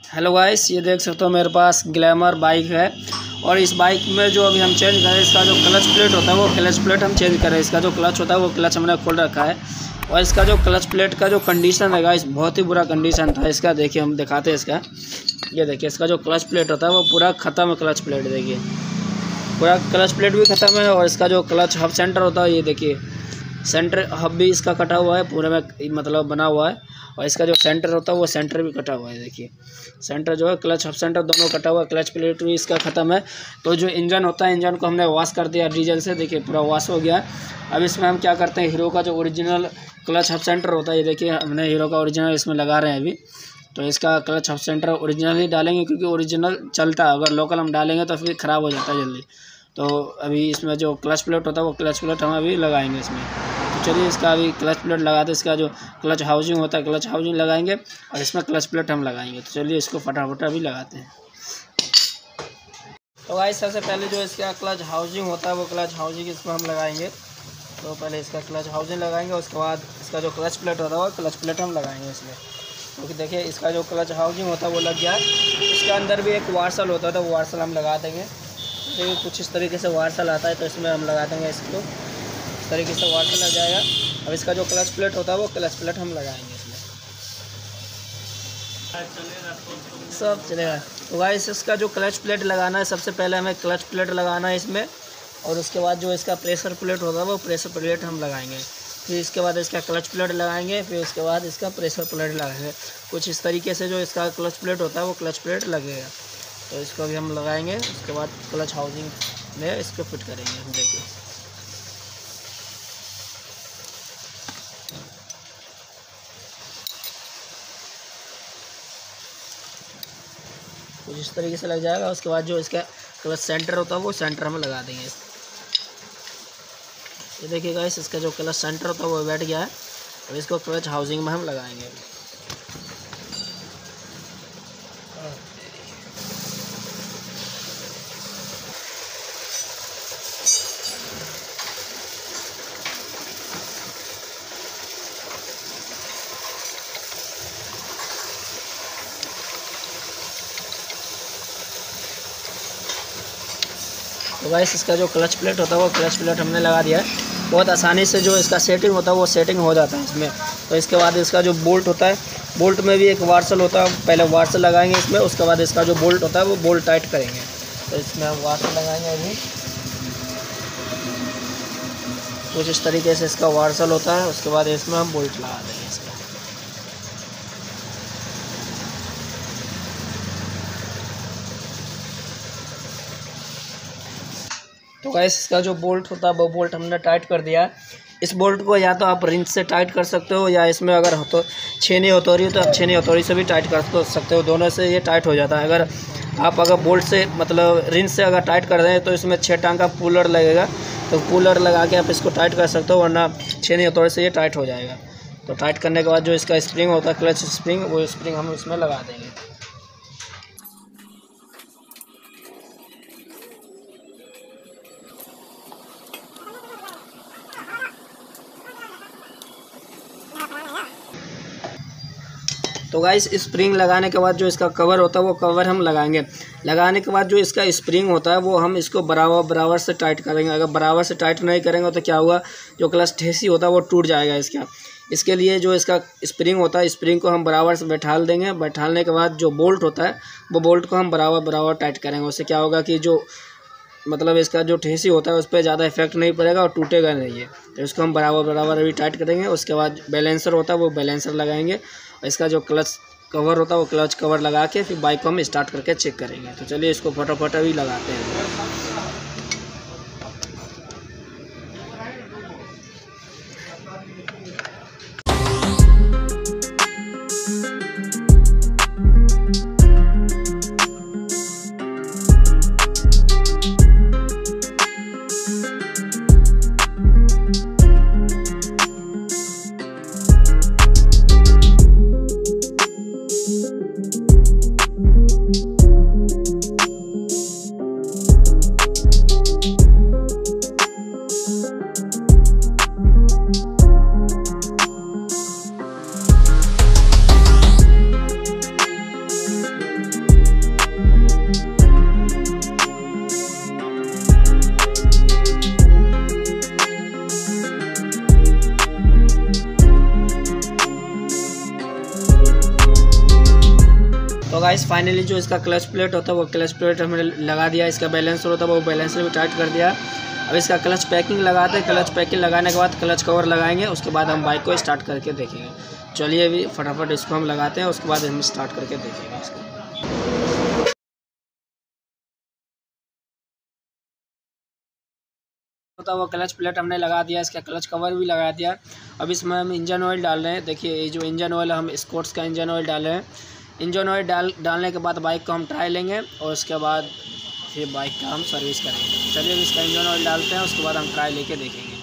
Hello guys, ये देख सकते हो मेरे पास ग्लैमर बाइक है। और इस बाइक में जो अभी हम चेंज करें, इसका जो क्लच प्लेट होता है वो क्लच प्लेट हम चेंज करें। इसका जो क्लच होता है वो क्लच हमने खोल रखा है। और इसका जो क्लच प्लेट का जो कंडीशन है गाइस, बहुत ही बुरा कंडीशन था इसका। देखिए हम दिखाते हैं इसका। ये देखिए इसका जो क्लच प्लेट होता है वो पूरा ख़त्म है। क्लच प्लेट देखिए, पूरा क्लच प्लेट भी ख़त्म है। और इसका जो क्लच हब सेंटर होता है, ये देखिए सेंटर हब भी इसका कटा हुआ है, पूरे में मतलब बना हुआ है। और इसका जो सेंटर होता है वो सेंटर भी कटा हुआ है। देखिए सेंटर जो है, क्लच हब सेंटर दोनों कटा हुआ है। क्लच प्लेट भी इसका ख़त्म है। तो जो इंजन होता है, इंजन को हमने वॉश कर दिया डीजल से। देखिए पूरा वॉश हो गया है। अब इसमें हम क्या करते हैं, हीरो का जो ओरिजिनल क्लच हब सेंटर होता है, ये देखिए हमने हीरो का ओरिजिनल इसमें लगा रहे हैं अभी। तो इसका क्लच हब सेंटर ओरिजिनल ही डालेंगे, क्योंकि ओरिजिनल चलता है। अगर लोकल हम डालेंगे तो फिर ख़राब हो जाता है जल्दी। तो अभी इसमें जो क्लच प्लेट होता है वो क्लच प्लेट हम अभी लगाएंगे इसमें। तो चलिए इसका अभी क्लच प्लेट लगाते हैं। इसका जो क्लच हाउसिंग होता है, क्लच हाउसिंग लगाएंगे और इसमें क्लच प्लेट हम लगाएंगे। तो चलिए इसको फटाफट अभी लगाते हैं। तो गाइस सबसे पहले जो इसका क्लच हाउसिंग होता है वो क्लच हाउसिंग इसमें हम लगाएंगे। तो पहले इसका क्लच हाउसिंग लगाएंगे, उसके बाद इसका जो क्लच प्लेट होता है वो क्लच प्लेट हम लगाएंगे इसमें। क्योंकि देखिए इसका जो क्लच हाउसिंग होता है वो लग गया है। इसके अंदर भी एक वार्सल होता है, तो वार्सल हम लगा देंगे। देखिए कुछ इस तरीके से वार्सल आता है, तो इसमें हम लगा देंगे इसको। इस तरीके से वार्सल लग जाएगा। अब इसका जो क्लच प्लेट होता है वो क्लच प्लेट हम लगाएंगे इसमें। सब चलेगा। तो गाइस इसका जो क्लच प्लेट लगाना है, सबसे पहले हमें क्लच प्लेट लगाना है इसमें। और उसके बाद जो इसका प्रेशर प्लेट होता है वो प्रेशर प्लेट हम लगाएंगे। फिर इसके बाद इसका क्लच प्लेट लगाएंगे, फिर उसके बाद इसका प्रेशर प्लेट लगाएंगे। कुछ इस तरीके से जो इसका क्लच प्लेट होता है वो क्लच प्लेट लगेगा। तो इसको भी हम लगाएंगे, उसके बाद क्लच हाउसिंग में इसको फिट करेंगे। देखिए कुछ इस तरीके से लग जाएगा। उसके बाद जो इसका क्लच सेंटर होता है वो सेंटर हम लगा देंगे। ये देखिए गाइस इसका जो क्लच सेंटर होता है वो बैठ गया है। और इसको क्लच हाउसिंग में हम लगाएंगे। तो गाइस इसका जो क्लच प्लेट होता है वो क्लच प्लेट हमने लगा दिया है। बहुत आसानी से जो इसका सेटिंग होता है वो सेटिंग हो जाता है इसमें। तो इसके बाद इसका जो बोल्ट होता है, बोल्ट में भी एक वार्सल होता है। पहले वार्सल लगाएंगे इसमें, उसके बाद इसका जो बोल्ट होता है वो बोल्ट टाइट करेंगे। तो इसमें हम वार्सल लगाएंगे अभी। कुछ इस तरीके से इसका वार्सल होता है। उसके बाद इसमें हम बोल्ट लगा देंगे इसका। तो गाइस इसका जो बोल्ट होता है वो बोल्ट हमने टाइट कर दिया है। इस बोल्ट को या तो आप रिंच से टाइट कर सकते हो, या इसमें अगर हो तो छेनी हथौड़ी हो तो आप छेनी हथौड़ी से भी टाइट कर सकते हो। दोनों से ये टाइट हो जाता है। अगर बोल्ट से मतलब रिंच से अगर टाइट कर दें तो इसमें 6 टांग का पुलर लगेगा। तो पुलर लगा के आप इसको टाइट कर सकते हो, वरना छेनी हथौड़ी से ये टाइट हो जाएगा। तो टाइट करने के बाद जो इसका स्प्रिंग होता है, क्लच स्प्रिंग, वो स्प्रिंग हम इसमें लगा देंगे। तो गाइस स्प्रिंग लगाने के बाद जो इसका कवर होता है वो कवर हम लगाएंगे। लगाने के बाद जो इसका स्प्रिंग होता है वो हम इसको बराबर से टाइट करेंगे। अगर बराबर से टाइट नहीं करेंगे तो क्या हुआ, जो क्लच ठेसी होता है वो टूट जाएगा इसका। इसके लिए जो इसका स्प्रिंग होता है, स्प्रिंग को हम बराबर से बैठाल देंगे। बैठालने के बाद जो बोल्ट होता है वो बोल्ट को हम बराबर टाइट करेंगे। उससे क्या होगा कि जो मतलब इसका जो ठेसी होता है उस पर ज़्यादा इफेक्ट नहीं पड़ेगा और टूटेगा नहीं है। तो इसको हम बराबर अभी टाइट करेंगे। उसके बाद बैलेंसर होता है वो बैलेंसर लगाएंगे। इसका जो क्लच कवर होता है वो क्लच कवर लगा के फिर बाइक को हम स्टार्ट करके चेक करेंगे। तो चलिए इसको फटाफट अभी लगाते हैं। तो गाइस फाइनली जो इसका क्लच प्लेट होता है वो क्लच प्लेट हमने लगा दिया। इसका बैलेंसर होता है वो बैलेंसर भी टाइट कर दिया। अब इसका क्लच पैकिंग लगाते हैं। क्लच पैकिंग लगाने के बाद क्लच कवर लगाएंगे, उसके बाद हम बाइक को स्टार्ट करके देखेंगे। चलिए अभी फटाफट इसको हम लगाते हैं, उसके बाद हम स्टार्ट करके देखेंगे इसको। होता वो क्लच प्लेट हमने लगा दिया, इसका क्लच कवर भी लगा दिया। अब इसमें हम इंजन ऑयल डाल रहे हैं। देखिए ये जो इंजन ऑयल हम स्कॉट्स का इंजन ऑयल डाल रहे हैं। इंजन ऑयल डालने के बाद बाइक को हम ट्राई लेंगे और उसके बाद फिर बाइक का हम सर्विस करेंगे। चलिए इसका इंजन ऑयल डालते हैं, उसके बाद हम ट्राई लेके देखेंगे।